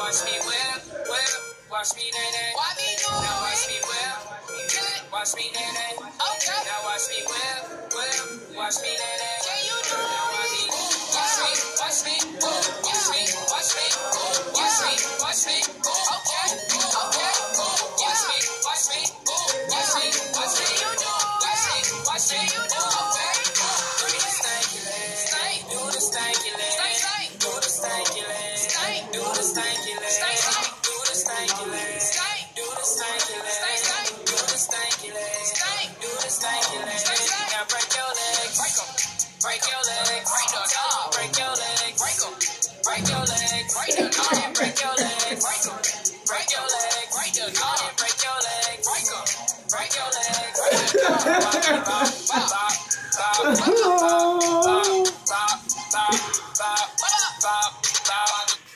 watch me whip, whip. Watch me nay-nay. Why me do it? Now watch me whip. Watch me nay-nay. Okay. Now watch me whip, whip. Watch me nay-nay. Can you do it? Now watch me. Watch me, watch me, watch me, watch me, watch me, watch me. Okay, okay. Watch me, watch me, watch me, watch me. You do it. Watch me, watch me. You do it. Okay. Do the stanky leg. Stank. Do the stanky leg. Stank. Do the stanky leg. Stank. Do the stanky leg. Stank. Do the stanky leg. Stank. Do the stanky leg. Stank. Do the stanky leg. Stank. Do the stanky leg. Now break your legs. Break them. Break your legs. Break the dog. Break your legs. Break them. Break your legs. Break the dog. Break your legs. Break them. Break your legs. Break the dog. Break your legs. Break them. Break your legs. Break the dog. Bop, bop, bop, bop, bop, bop, bop, bop, bop, bop, bop, bop.